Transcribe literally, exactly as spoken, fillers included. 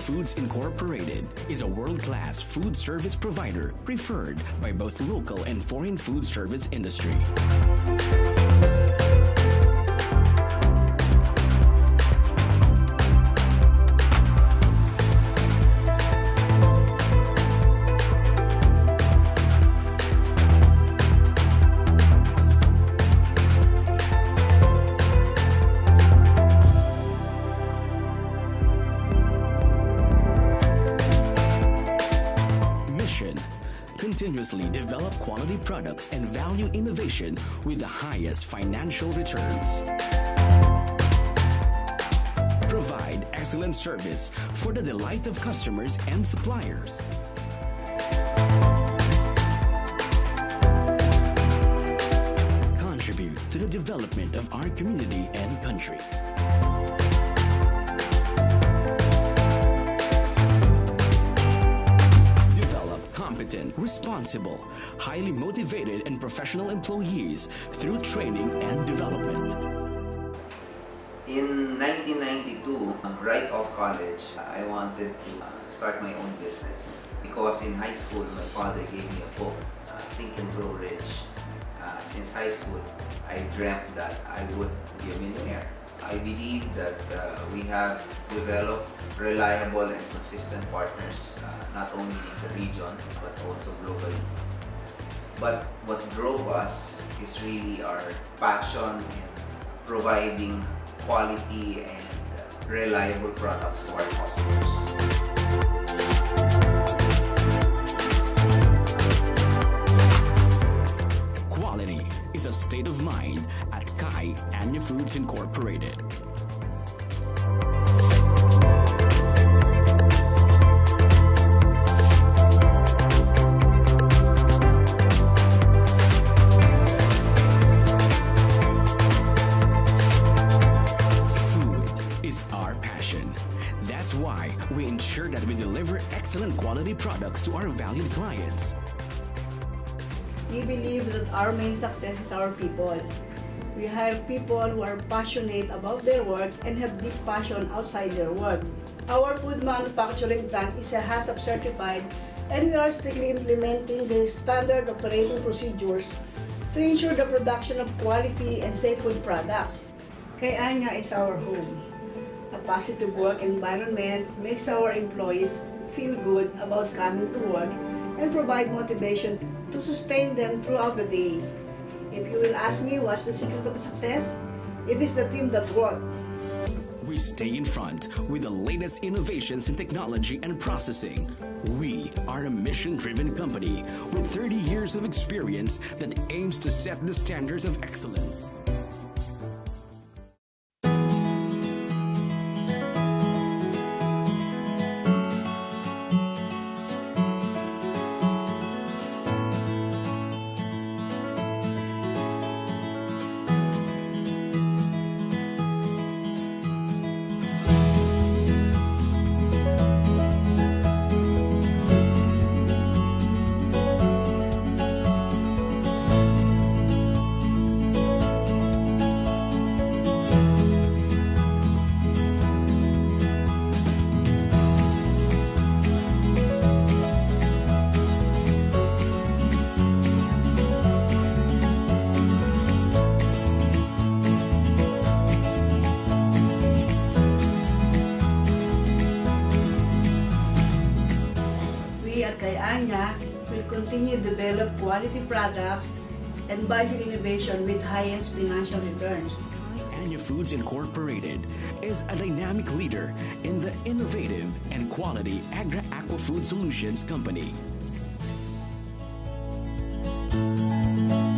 Foods Incorporated is a world-class food service provider preferred by both local and foreign food service industry. Continuously develop quality products and value innovation with the highest financial returns. Provide excellent service for the delight of customers and suppliers. Contribute to the development of our community and country. Competent, responsible, highly motivated and professional employees through training and development. In nineteen ninety-two, right off college, I wanted to start my own business because in high school, my father gave me a book, uh, Think and Grow Rich. Uh, since high school, I dreamt that I would be a millionaire. I believe that uh, we have developed reliable and consistent partners, uh, not only in the region, but also globally. But what drove us is really our passion in providing quality and uh, reliable products to our customers. Quality is a state of mind at Kai Anya Foods Incorporated. Food is our passion. That's why we ensure that we deliver excellent quality products to our valued clients. We believe that our main success is our people. We hire people who are passionate about their work and have deep passion outside their work. Our food manufacturing plant is a HACCP certified, and we are strictly implementing the standard operating procedures to ensure the production of quality and safe food products. Kai Anya is our home. A positive work environment makes our employees feel good about coming to work and provide motivation to sustain them throughout the day. If you will ask me what's the secret of success, it is the team that works. We stay in front with the latest innovations in technology and processing. We are a mission-driven company with thirty years of experience that aims to set the standards of excellence. At Kai Anya will continue to develop quality products and value innovation with highest financial returns. Anya Foods Incorporated is a dynamic leader in the innovative and quality agri-aqua food solutions company.